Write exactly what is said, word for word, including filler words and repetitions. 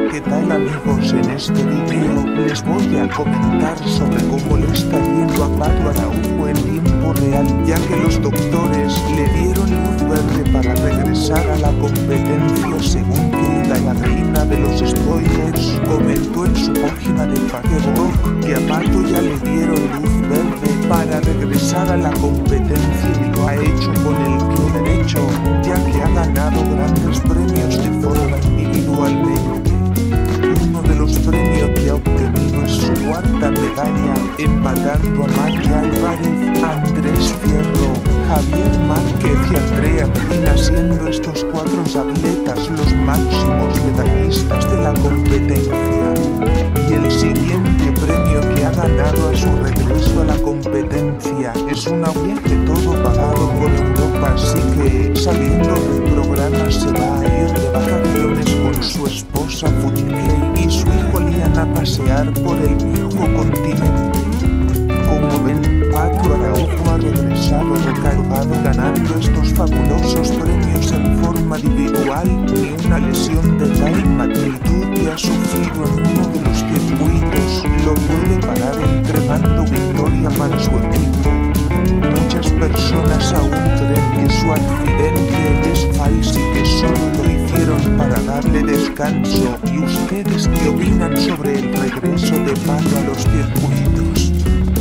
¿Qué tal amigos? En este video les voy a comentar sobre cómo le está yendo a Pato Araújo en tiempo real, ya que los doctores le dieron luz verde para regresar a la competencia, según que la reina de los spoilers comentó en su página de Facebook que a Pato ya le dieron luz verde para regresar a la competencia y lo ha hecho con el pie derecho, ya que ha ganado grandes premios de forma individualmente. Uno de los premios que ha obtenido es su cuarta medalla, empatando a Maki Álvarez, Andrés Fierro, Javier Márquez y Andrea Medina, siendo estos cuatro atletas los máximos medallistas de la competencia. Y el siguiente premio que ha ganado a su regreso a la competencia es un viaje todo pagado por Europa, así que saliendo del programa se va a ir de vacaciones con su esposa Futike y su hijo Lian a pasear por el viejo continente. Como ven, Pato Araújo ha regresado recargado, ganando estos fabulosos premios en forma individual, ni una lesión de tal magnitud que ha sufrido en uno de los circuitos lo puede parar entregando victoria para su equipo. Muchas personas aún creen que su accidente es falso y que solo lo hicieron para darle descanso. ¿Y ustedes qué opinan sobre el regreso de Pato a los circuitos?